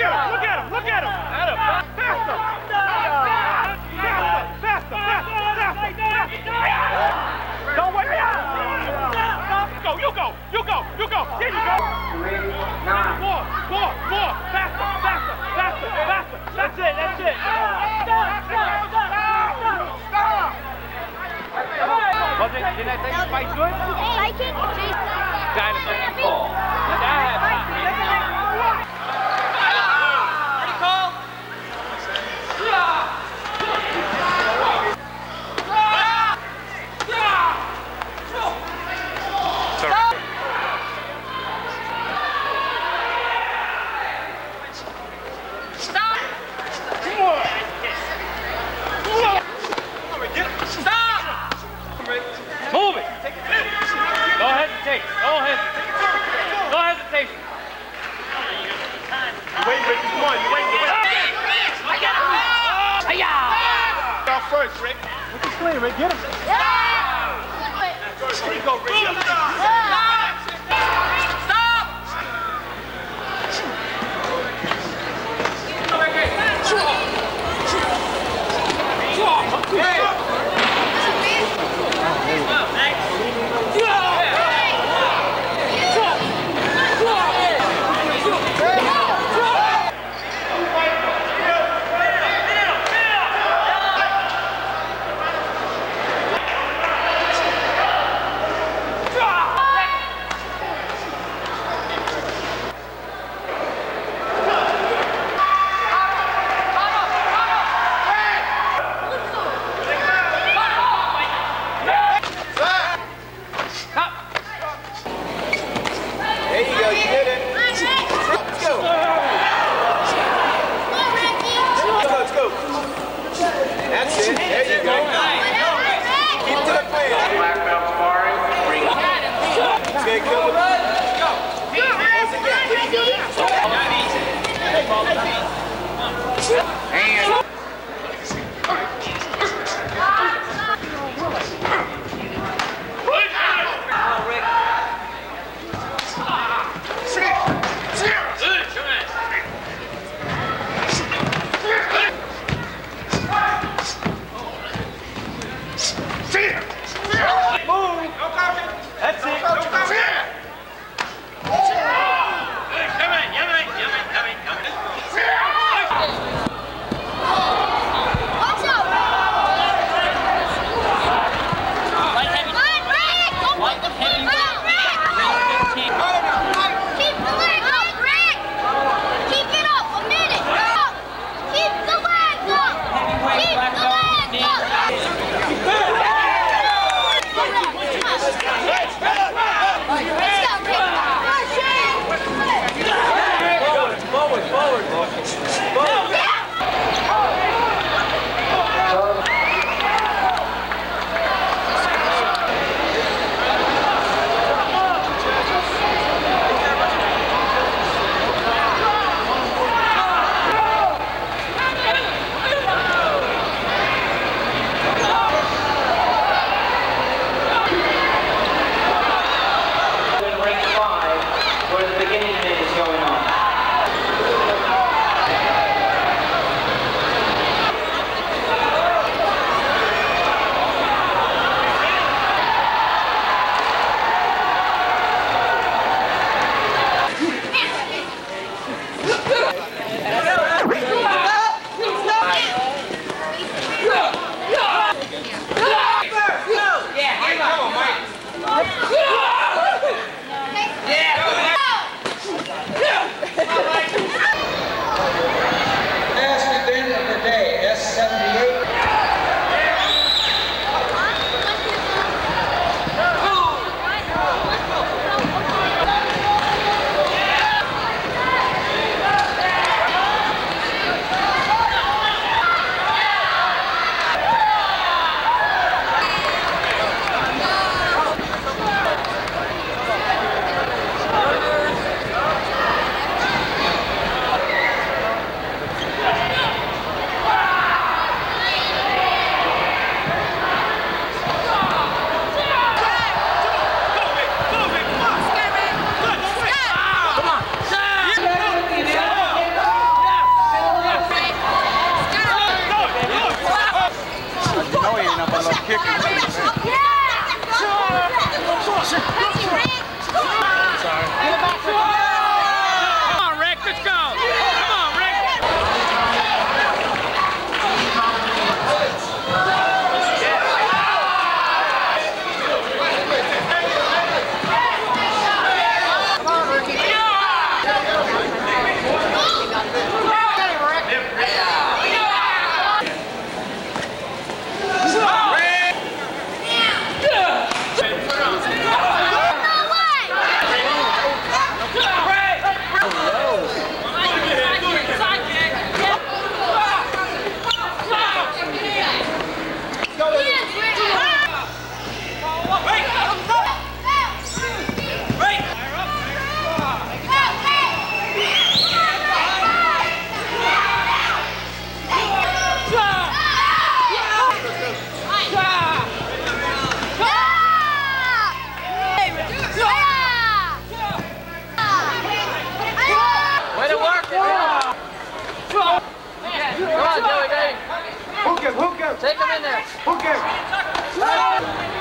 Don't wait. You go. There you go. More. Faster. That's it. Stop. Didn't I think the fight's good? Psychic? Dynamite. Pretty cold. Move it. No hesitation. No hesitation. You wait, Rick. Come on. You wait. I got it. Hiya! Out first, Rick. What's the swing, Rick? Get him. There you go, Rick. That's it. There you go. Keep to the plan. Black belt sparring. Bring it. Okay, go. Once again, here you go. And. That's it. Take him in there. Okay.